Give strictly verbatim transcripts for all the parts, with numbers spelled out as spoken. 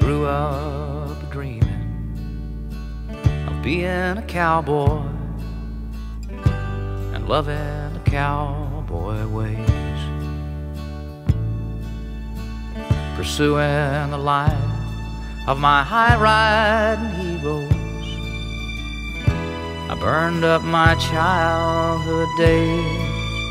grew up dreaming of being a cowboy and loving the cowboy ways, pursuing the life of my high-riding heroes. I burned up my childhood days.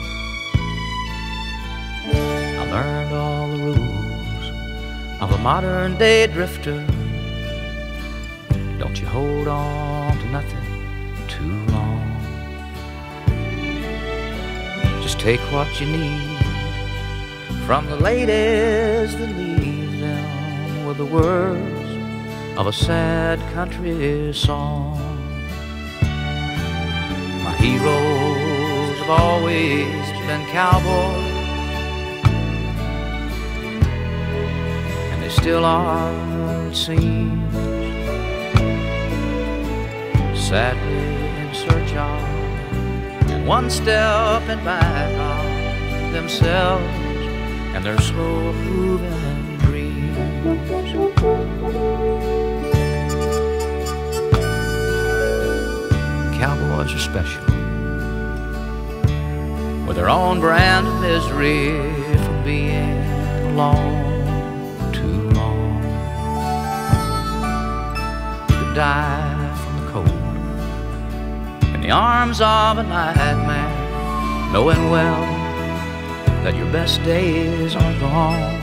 I learned all the rules of a modern-day drifter. Don't you hold on to nothing too long. Just take what you need from the ladies that leave them with the words of a sad country song. My heroes have always been cowboys, and they still are, it seems, sadly in search of and one step in back of themselves and their slow moving dreams. Cowboys are special, with their own brand of misery from being alone too long. You could die from the cold in the arms of a nightmare, knowing well that your best days are gone.